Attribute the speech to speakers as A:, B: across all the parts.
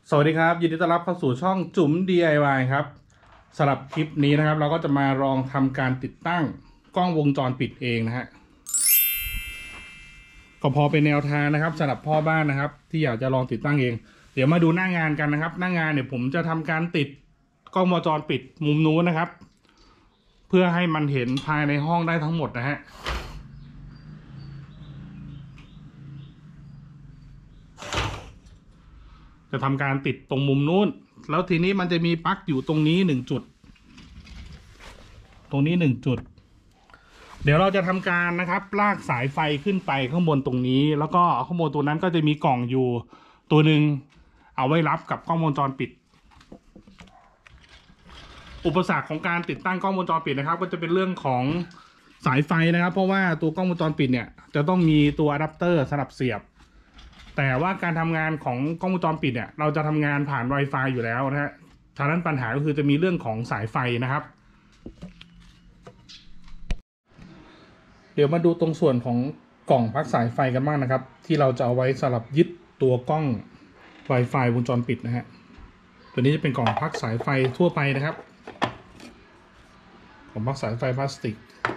A: สวัสดีครับยินดีต้อนรับเข้าสู่ช่องจุ๋ม DIY ครับสำหรับคลิปนี้นะครับเราก็จะมาลองทำการติดตั้งกล้องวงจรปิดเองนะฮะก็พอเป็นแนวทางนะครับสำหรับพ่อบ้านนะครับที่อยากจะลองติดตั้งเองเดี๋ยวมาดูหน้างานกันนะครับหน้างานเนี่ยผมจะทำการติดกล้องวงจรปิดมุมนู้นนะครับเพื่อให้มันเห็นภายในห้องได้ทั้งหมดนะฮะจะทำการติดตรงมุมนู้นแล้วทีนี้มันจะมีปลั๊กอยู่ตรงนี้1 จุดตรงนี้1 จุดเดี๋ยวเราจะทำการนะครับลากสายไฟขึ้นไปข้างบนตรงนี้แล้วก็ข้างบนตัวนั้นก็จะมีกล่องอยู่ตัวหนึ่งเอาไว้รับกับกล้องวงจรปิดอุปสรรคของการติดตั้งกล้องวงจรปิดนะครับก็จะเป็นเรื่องของสายไฟนะครับเพราะว่าตัวกล้องวงจรปิดเนี่ยจะต้องมีตัวอะแดปเตอร์สำหรับเสียบแต่ว่าการทำงานของกล้องวงจรปิดเนี่ยเราจะทำงานผ่าน Wi-Fi อยู่แล้วนะฮะฉะนั้นปัญหาก็คือจะมีเรื่องของสายไฟนะครับเดี๋ยวมาดูตรงส่วนของกล่องพักสายไฟกันบ้างนะครับที่เราจะเอาไว้สำหรับยึดตัวกล้อง Wi-Fi วงจรปิดนะฮะตัวนี้จะเป็นกล่องพักสายไฟทั่วไปนะครับกล่องพักสายไฟพลาสติก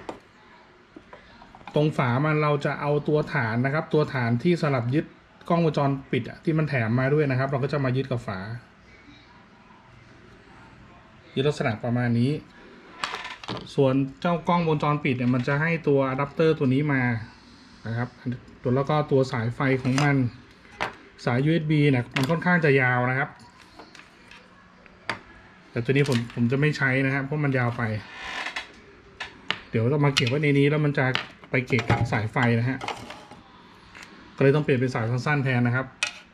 A: ตรงฝามันเราจะเอาตัวฐานนะครับตัวฐานที่สำหรับยึดกล้องวงจรปิดที่มันแถมมาด้วยนะครับเราก็จะมายึดกับฝายึดลักษณะประมาณนี้ส่วนเจ้ากล้องวงจรปิดเนี่ยมันจะให้ตัวอะแดปเตอร์ตัวนี้มานะครับตัวแล้วก็ตัวสายไฟของมันสาย USB เนี่ยมันค่อนข้างจะยาวนะครับแต่ตัวนี้ผมจะไม่ใช้นะครับเพราะมันยาวไปเดี๋ยวต้องมาเก็บไว้ในนี้แล้วมันจะไปเกะกะสายไฟนะฮะก็เลยต้องเปลี่ยนเป็นสายสั้นๆแทนนะครับ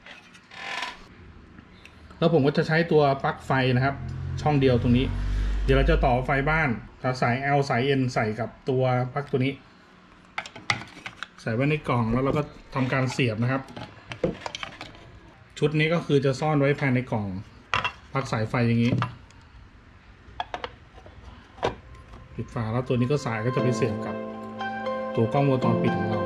A: แล้วผมก็จะใช้ตัวปลั๊กไฟนะครับช่องเดียวตรงนี้เดี๋ยวเราจะต่อไฟบ้านสาย L สาย N ใส่กับตัวปลั๊กตัวนี้ใส่ไว้ในกล่องแล้วเราก็ทำการเสียบนะครับชุดนี้ก็คือจะซ่อนไว้ภายในกล่องปลั๊กสายไฟอย่างนี้ปิดฝาแล้วตัวนี้ก็สายก็จะไปเสียบกับตัวกล้องวงจรปิดของเรา